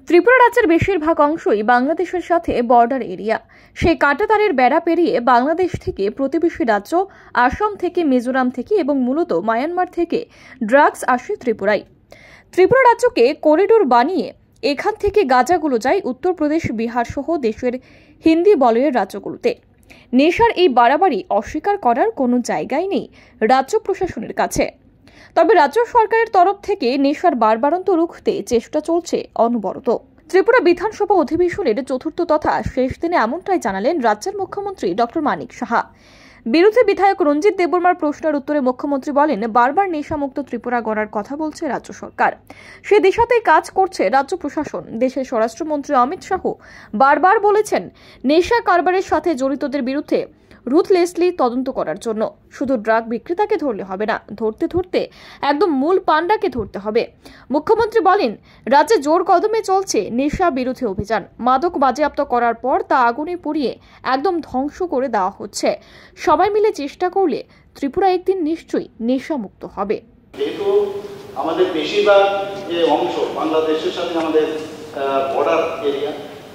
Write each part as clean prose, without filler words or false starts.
ত্রিপুরা রাজ্যের বেশিরভাগ অংশই বাংলাদেশের সাথে বর্ডার এরিয়া। সেই কাঁটাতারের বেড়া পেরিয়ে বাংলাদেশ থেকে প্রতিবেশী রাজ্য আসাম থেকে, মিজোরাম থেকে এবং মূলত মায়ানমার থেকে ড্রাগস আসে ত্রিপুরায়। ত্রিপুরা রাজ্যকে করিডোর বানিয়ে এখান থেকে গাঁজাগুলো যায় উত্তরপ্রদেশ, বিহার সহ দেশের হিন্দি বলয়ের রাজ্যগুলোতে। নেশার এই বাড়াবাড়ি অস্বীকার করার কোনো জায়গাই নেই রাজ্য প্রশাসনের কাছে। তবে রাজ্য সরকারের তরফ থেকে নেশার বাড়বাড়ন্ত রুখতে চেষ্টা চলছে অনবরত। ত্রিপুরা বিধানসভা অধিবেশনের চতুর্থ তথা শেষ দিনে এমনটাই জানালেন রাজ্যের মুখ্যমন্ত্রী ডক্টর মানিক সাহা। বিরোধী বিধায়ক রঞ্জিত দেববর্মার প্রশ্নের উত্তরে মুখ্যমন্ত্রী বলেন, বারবার নেশামুক্ত ত্রিপুরা গড়ার কথা বলছে রাজ্য সরকার, সে দিশাতেই কাজ করছে রাজ্য প্রশাসন। দেশের স্বরাষ্ট্রমন্ত্রী অমিত শাহ বারবার বলেছেন, নেশা কারবারের সাথে জড়িতদের বিরুদ্ধে রুথলেসলি তদন্ত করার জন্য। শুধু ড্রাগ বিক্রেতাকে ধরলে হবে না, ধরতে ধরতে একদম মূল পান্ডাকে ধরতে হবে। মুখ্যমন্ত্রী বলেন, রাজ্যে জোর কদমে চলছে নেশা বিরোধী অভিযান। মাদক বাজেয়াপ্ত করার পর তা আগুনে পুড়িয়ে একদম ধ্বংস করে দেওয়া হচ্ছে। সবাই মিলে চেষ্টা করলে ত্রিপুরা একদিন নিশ্চয়ই নেশামুক্ত হবে। যেহেতু আমাদের বেশিরভাগ যে অংশ বাংলাদেশের সাথে আমাদের বর্ডার এরিয়া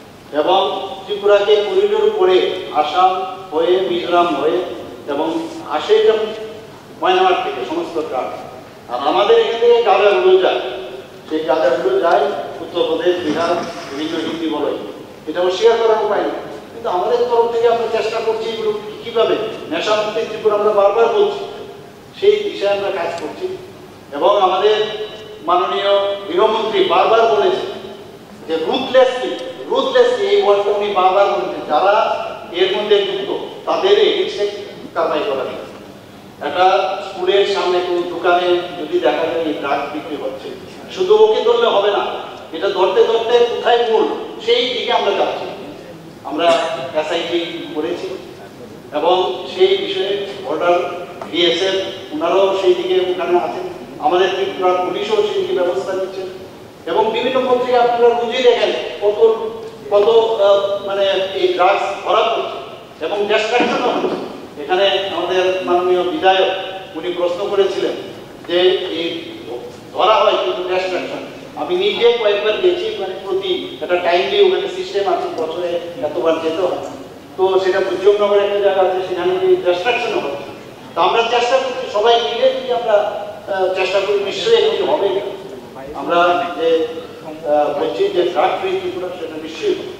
এবং ত্রিপুরাকে করিডোর করে আসাম হয়ে, মিজোরাম হয়ে এবং আসে মায়ানমার থেকে সমস্ত ড্রাগ, আর আমাদের এখান থেকে গাঁজাগুলো যায়, সেই গাঁজাগুলো যায় উত্তরপ্রদেশ, বিহার, বিভিন্ন হিন্দি বলয়। এটা অস্বীকার করার উপায় নেই, কিন্তু আমাদের তরফ থেকে আমরা চেষ্টা করছি এগুলো কীভাবে নেশামুক্তি ত্রিপুরা আমরা বারবার বলছি, সেই দিশায় আমরা কাজ করছি। এবং আমাদের মাননীয় গৃহমন্ত্রী বারবার বলেছে যে রুথলেসলি এই ওয়ার্ডটা উনি বারবার বলেছেন, যারা এর মধ্যে যুক্ত তাদের এগেইনস্টে কারবাই করা যায়। একটা স্কুলের সামনে কোনো দোকানে যদি দেখা যায় এই ড্রাগ বিক্রি হচ্ছে, শুধু ওকে ধরলে হবে না, এটা ধরতে ধরতে কোথায় মূল সেই দিকে আমরা যাচ্ছি। আমরা এসআইটি করেছি এবং সেই বিষয়ে বর্ডার বিএসএফ ওনারাও সেই দিকে ওখানে আছেন, আমাদের ত্রিপুরা পুলিশও সেই দিকে ব্যবস্থা নিচ্ছে। এবং বিভিন্ন পত্রিকা আপনারা বুঝিয়ে দেখেন কত কত মানে এই ড্রাগস ধরা পড়ছে এবং ডিস্ট্রাকশনও হচ্ছে। এখানে আমাদের মাননীয় বিধায়ক উনি প্রশ্ন করেছিলেন যে এই ধরা হয় কিন্তু ডিস্ট্রাকশন। আমি নিজে কয়েকবার গেছি, মানে প্রতি একটা টাইমলি ওখানে সিস্টেম আছে, বছরে এতবার যেতে হয়, তো সেটা দুর্যোগনগর একটা জায়গা আছে, সেখানে ডিস্ট্রাকশনও হচ্ছে। তো আমরা চেষ্টা করছি সবাই মিলে, যদি আমরা চেষ্টা করি নিশ্চয়ই এগুলি হবে। আমরা যে বলছি যে ড্রাগ ফ্রি ত্রিপুরা, সেটা নিশ্চয়ই হবে।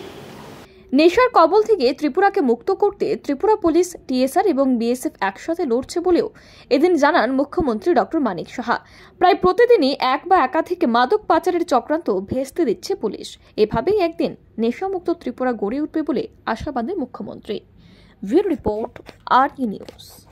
নেশার কবল থেকে ত্রিপুরাকে মুক্ত করতে ত্রিপুরা পুলিশ, টিএসআর এবং বিএসএফ একসাথে লড়ছে বলেও এদিন জানান মুখ্যমন্ত্রী ডক্টর মানিক সাহা। প্রায় প্রতিদিনই এক বা একাধিক মাদক পাচারের চক্রান্ত ভেস্তে দিচ্ছে পুলিশ। এভাবেই একদিন নেশামুক্ত ত্রিপুরা গড়ে উঠবে বলে আশাবাদী মুখ্যমন্ত্রী। Bureau report, RE news.